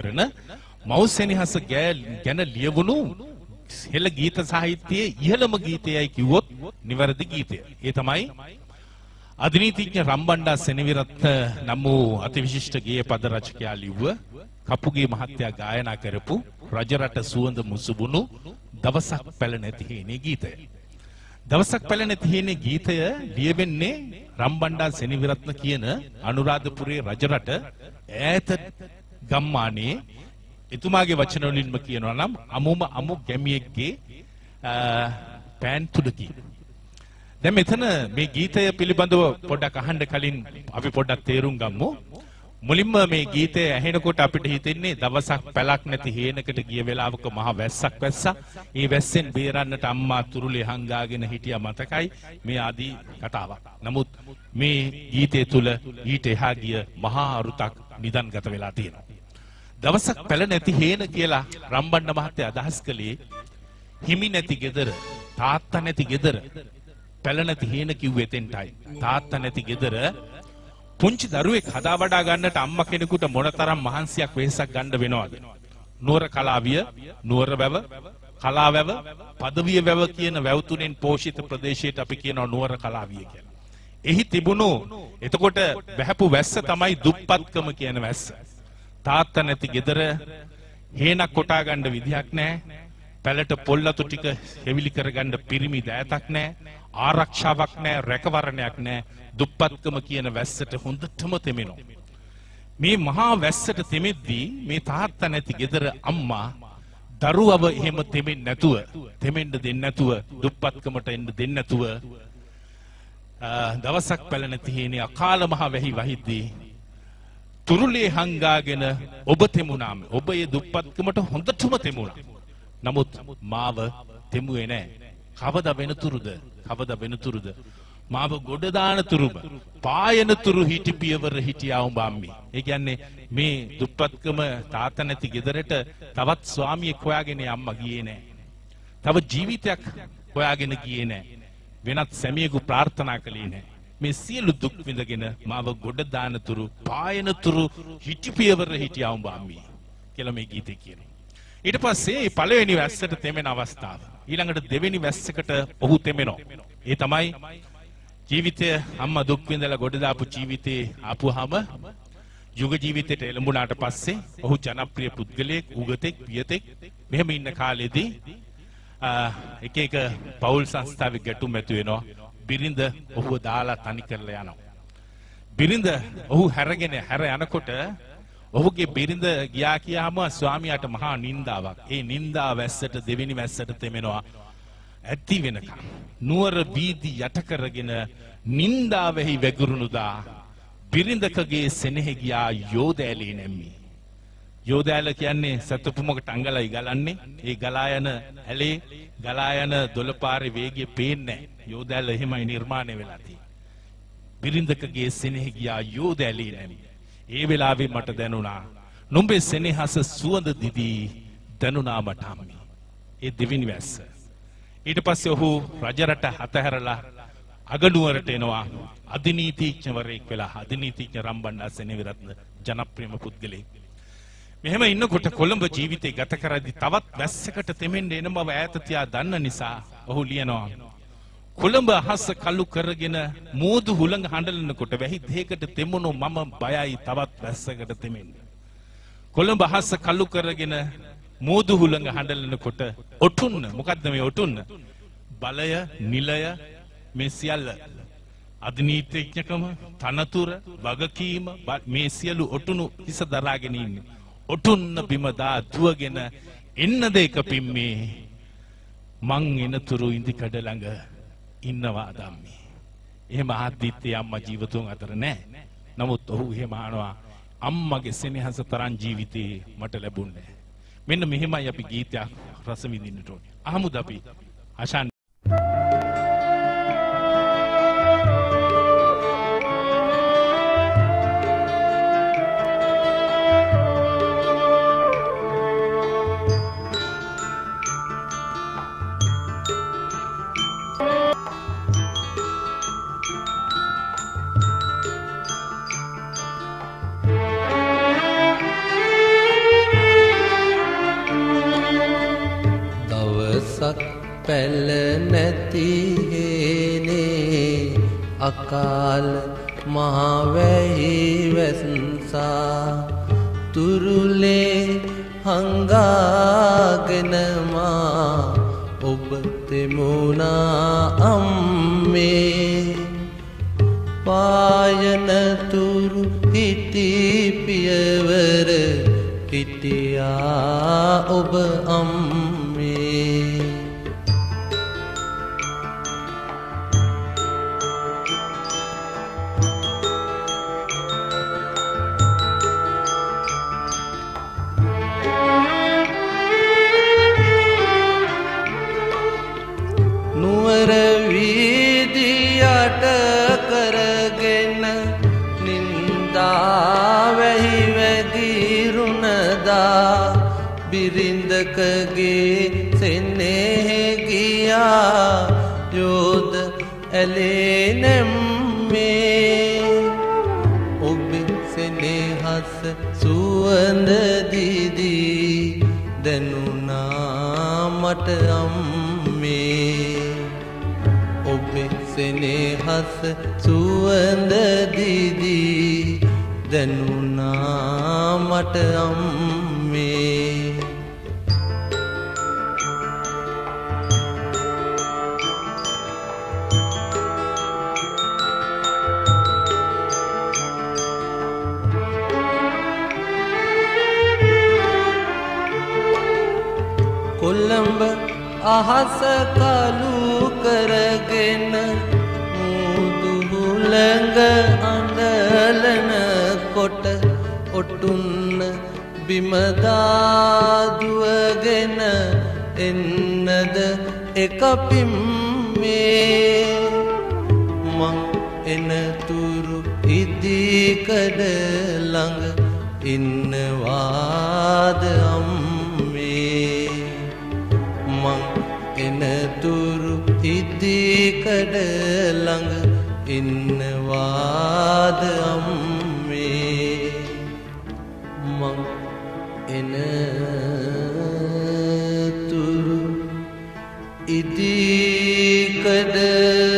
කරන මෞසෙනිහස ගැන ලියවුණු හෙළ ගීත සාහිත්‍යයේ ඉහළම ගීතයයි කිව්වොත් නිවැරදි ගීතය. ඒ තමයි අධිනීතිඥ රම්බණ්ඩා සෙනවිරත්න නම් වූ අතිවිශිෂ්ට ගේය පද රචකයා ලිව්ව කපුගේ මහත්තයා ගායනා කරපු රජරට සුවඳ මුසුබුණු දවසක් පැල නැති හේනේ ගීතය. දවසක් පැල නැති හේනේ ගීතය ලියවෙන්නේ රම්බණ්ඩා සෙනවිරත්න කියන අනුරාධපුරයේ රජරට ඈත ගම්මානයේ එතුමාගේ වචන වලින්ම කියනවා නම් අමු ගැමියෙක්ගේ පෑන් තුඩකි. දැන් මෙතන මේ ගීතය පිළිබඳව පොඩ්ඩක් අහන්න කලින් අපි පොඩ්ඩක් තේරුම් ගමු. මුලින්ම මේ ගීතය ඇහෙනකොට අපිට හිතෙන්නේ දවසක් පැලක් නැති හේනකට ගිය වෙලාවක මහ වැස්සක් වැස්සා. ඒ වැස්සෙන් බේරන්නට අම්මා තුරුලේ හංගාගෙන හිටියා මතකයි මේ ආදී කතාවක්. නමුත් මේ ගීතය තුල ඊට එහා ගිය මහා අරුතක් නිදන්ගත වෙලා තියෙනවා. දවසක් පැල නැති හේන කියලා රම්බණ්ඩ මහත්තයා අදහස් කළේ හිමි නැති ගෙදර, තාත්තා නැති ගෙදර. පැල නැති හේන කිව්වේ එතෙන්ටයි. තාත්තා නැති ගෙදර පුංචි දරුවෙක් හදා වඩා ගන්නට අම්මා කෙනෙකුට මොනතරම් මහන්සියක් වෙහෙසක් ගන්න වෙනවද? නුවර කලාවිය, නුවර වැව, කලාවැව, පදවිය වැව කියන වැව් තුනෙන් පෝෂිත ප්‍රදේශයට අපි කියනවා නුවර කලාවිය කියලා. එහි තිබුණු එතකොට බහැපු වැස්ස තමයි දුප්පත්කම කියන වැස්ස. තාත්තා නැති ගෙදර හේනක් කොටා ගන්න විදිහක් නැහැ. පැලට පොල්ලතු ටික හෙවිලි කරගන්න පිරිමි දෑතක් නැහැ. ආරක්ෂාවක් නැහැ, රැකවරණයක් නැහැ. දුප්පත්කම කියන වැස්සට හොඳටම තෙමෙනවා. මේ මහා වැස්සට තෙමෙද්දී මේ තාත්තා නැති ගෙදර අම්මා දරුවව එහෙම තෙමෙන්නේ නැතුව, තෙමෙන්න දෙන්නේ නැතුව, දුප්පත්කමට එන්න දෙන්නේ නැතුව දවසක් පැල නැති හේනේ අකාල මහ වැහි වහිද්දී තුරුලේ හංගාගෙන ඔබ තෙමුණාම ඔබ ඒ දුප්පත්කමට හොඳටම තෙමුණා. නමුත් මාව තෙමුවේ නැහැ. කවදා වෙනතුරුද? කවදා වෙනතුරුද? මාව ගොඩ දාන තුරුම පායන තුරු හිටි පියවර හිටියා උඹ අම්මි. ඒ කියන්නේ මේ දුප්පත්කම තාත්තා නැති ගෙදරට තවත් ස්වාමියෙක් හොයාගෙන අම්මා ගියේ නැහැ. තව ජීවිතයක් හොයාගෙන ගියේ නැහැ. වෙනත් සැමියෙකු ප්‍රාර්ථනා කළේ නැහැ. මේ සියලු දුක් විඳගෙන මාව ගොඩ දාන තුරු පායන තුරු හිටි පියවර හිටියා උඹ අම්මි කියලා මේ ගීතේ කියනවා. ඊට පස්සේ පළවෙනි වැස්සට තෙමෙන අවස්ථාව. ඊළඟට දෙවෙනි වැස්සකට ඔහු තෙමෙනවා. ඒ තමයි ජීවිතය අම්මා දුක් විඳලා ගොඩ දාපු ජීවිතේ ආපුවාම යුග ජීවිතයට එළඹුණාට පස්සේ ඔහු ජනප්‍රිය පුද්ගලයෙක්, උගතෙක්, පියතෙක් මෙහෙම ඉන්න කාලෙදී එක එක පෞල් සංස්ථාවේ ගැටුම් ඇති වෙනවා. බිරිඳ ඔහුව දාලා තනි කරලා යනවා. බිරිඳ ඔහු හැර යනකොට ඔහුගේ බිරිඳ ගියා කියාම ස්වාමියාට මහා නින්දාවක්. ඒ නින්දා වැස්සට දෙවෙනි වැස්සට තෙමෙනවා. ඇති වෙනකම් නුවර වීදි යට කරගෙන නින්දාවෙහි වැගිරුණුදා බිරිඳකගේ සෙනෙහ ගියා යෝදෑලේ නැම්මි. යෝදෑල කියන්නේ සතුපුමකට අඟලයි ගලන්නේ. ඒ ගලා යන ඇලේ ගලා යන දොළපාරේ වේගය පේන්නේ නැහැ. යෝදෑල එහෙමයි නිර්මාණය වෙලා තියෙන්නේ. බිරිඳකගේ සෙනෙහ ගියා යෝදෑලේ නැම්මි. ඒ වෙලාවේ මට දැනුණා නුඹේ සෙනෙහස සුවඳ දිදී දැනුණා මට අම්මි. ඒ දෙවෙනි වැස්ස. ඊට පස්සේ ඔහු රජරට අතහැරලා අගනුවරට එනවා. අධිනීතිඥවරයෙක් වෙලා අධිනීතිඥ රම්බණ්ඩා සෙනවිරත්න ජනප්‍රියම පුද්ගලයෙක්. මෙහෙම ඉන්නකොට කොළඹ ජීවිතේ ගත කරද්දී තවත් වැස්සකට තෙමෙන්න එන බව ඈත තියා දන්න නිසා ඔහු ලියනවා කොළඹ අහස කළු කරගෙන මෝදු හුළඟ හඬලනකොට වැහි දෙයකට තෙමුණු මම බයයි තවත් වැස්සකට තෙමෙන්න. කොළඹ අහස කළු කරගෙන මෝදු හුළඟ හඬලනකොට ඔටුන්න මොකද්ද මේ ඔටුන්න? බලය, නිලය මේ සියල්ල අධිනීතිඥකම, තනතුර, වගකීම මේ සියලු ඔටුනු හිස දරාගෙන ඉන්නේ. ඔටුන්න බිම දා දුවගෙන එන්නද එක පිම්මේ මං එනතුරු ඉදිකඩ ළඟ ඉන්නවා ධම්මි. එහෙම ආදිත්‍ය අම්මා ජීවිතුන් අතර නැහැ. නමුත් ඔහු එහෙම අහනවා අම්මගේ සෙනෙහස තරම් ජීවිතේ මට ලැබුණේ. මෙන්න මෙහෙමයි අපි ගීතයක් රස විඳින්නට ඕනේ. අහමුද අපි ආශාන් පැල නැති හේනේ අකාල මහවැහි වැස්සා තුරුලේ හංගාගෙන මා ඔබ තෙමුණා අම්මේ පායන තුරු හිටි පියවර හිටියා ඔබ අම්මේ නුවර වීදියට කරගෙන නින්දා වැහි වැගිරුණදා බිරිඳකගේ සෙනෙහෙ ගියා යෝධ ඇලේ නැම්මේ ඔබේ සෙනෙහස සුවඳ දිදී දැනුණා මට අම්මේ ඔබේ සෙනෙහස සුවඳ දිදී දැනුණා මට අම්මේ කොළඹ අහස කළු කරගෙන මුදුහුළඟ අඬලන කොට ඔටුන්න බිමදාදුවගෙන එන්නද එක පිම්මේ මං එනතුරු ඉදිකඩ ළඟ ඉන්නවාද අම්මේ මං එනතුරු ඉදිකඩ ළඟ ඉන්නවාද අම්මේ මං එනතුරු ඉදිකඩ